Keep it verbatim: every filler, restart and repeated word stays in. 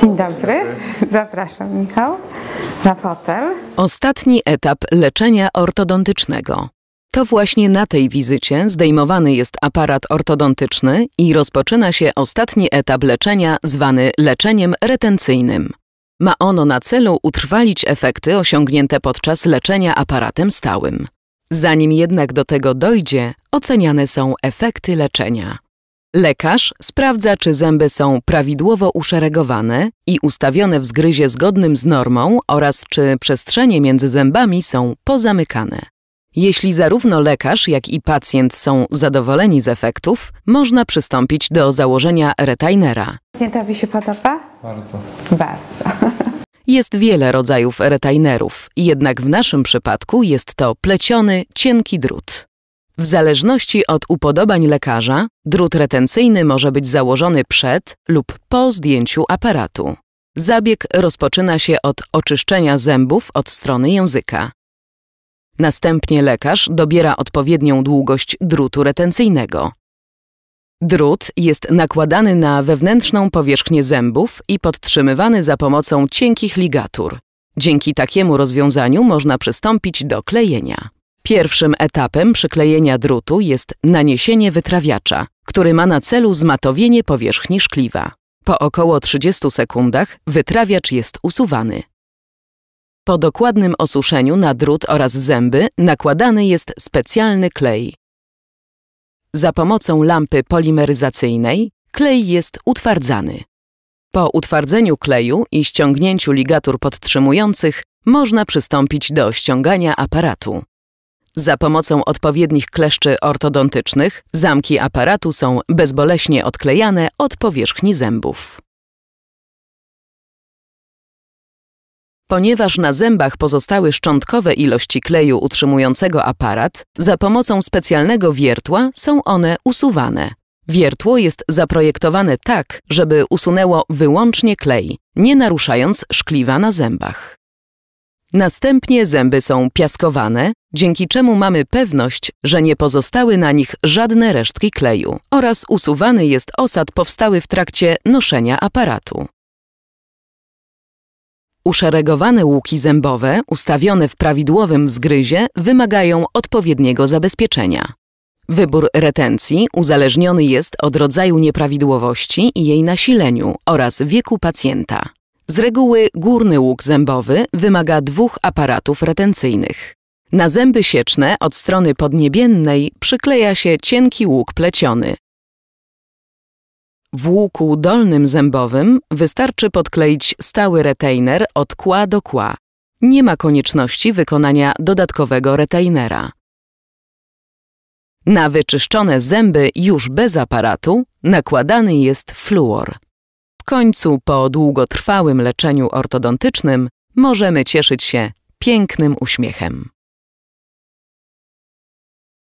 Dzień dobry, zapraszam Michał na fotel. Ostatni etap leczenia ortodontycznego. To właśnie na tej wizycie zdejmowany jest aparat ortodontyczny i rozpoczyna się ostatni etap leczenia zwany leczeniem retencyjnym. Ma ono na celu utrwalić efekty osiągnięte podczas leczenia aparatem stałym. Zanim jednak do tego dojdzie, oceniane są efekty leczenia. Lekarz sprawdza, czy zęby są prawidłowo uszeregowane i ustawione w zgryzie zgodnym z normą oraz czy przestrzenie między zębami są pozamykane. Jeśli zarówno lekarz, jak i pacjent są zadowoleni z efektów, można przystąpić do założenia retainera. Pacjentowi się podoba? Bardzo. Bardzo. Jest wiele rodzajów retainerów, jednak w naszym przypadku jest to pleciony, cienki drut. W zależności od upodobań lekarza, drut retencyjny może być założony przed lub po zdjęciu aparatu. Zabieg rozpoczyna się od oczyszczenia zębów od strony języka. Następnie lekarz dobiera odpowiednią długość drutu retencyjnego. Drut jest nakładany na wewnętrzną powierzchnię zębów i podtrzymywany za pomocą cienkich ligatur. Dzięki takiemu rozwiązaniu można przystąpić do klejenia. Pierwszym etapem przyklejenia drutu jest naniesienie wytrawiacza, który ma na celu zmatowienie powierzchni szkliwa. Po około trzydziestu sekundach wytrawiacz jest usuwany. Po dokładnym osuszeniu na drut oraz zęby nakładany jest specjalny klej. Za pomocą lampy polimeryzacyjnej klej jest utwardzany. Po utwardzeniu kleju i ściągnięciu ligatur podtrzymujących można przystąpić do ściągania aparatu. Za pomocą odpowiednich kleszczy ortodontycznych zamki aparatu są bezboleśnie odklejane od powierzchni zębów. Ponieważ na zębach pozostały szczątkowe ilości kleju utrzymującego aparat, za pomocą specjalnego wiertła są one usuwane. Wiertło jest zaprojektowane tak, żeby usunęło wyłącznie klej, nie naruszając szkliwa na zębach. Następnie zęby są piaskowane, dzięki czemu mamy pewność, że nie pozostały na nich żadne resztki kleju oraz usuwany jest osad powstały w trakcie noszenia aparatu. Uszeregowane łuki zębowe, ustawione w prawidłowym zgryzie, wymagają odpowiedniego zabezpieczenia. Wybór retencji uzależniony jest od rodzaju nieprawidłowości i jej nasileniu oraz wieku pacjenta. Z reguły górny łuk zębowy wymaga dwóch aparatów retencyjnych. Na zęby sieczne od strony podniebiennej przykleja się cienki łuk pleciony. W łuku dolnym zębowym wystarczy podkleić stały retainer od kła do kła. Nie ma konieczności wykonania dodatkowego retainera. Na wyczyszczone zęby już bez aparatu nakładany jest fluor. W końcu po długotrwałym leczeniu ortodontycznym możemy cieszyć się pięknym uśmiechem.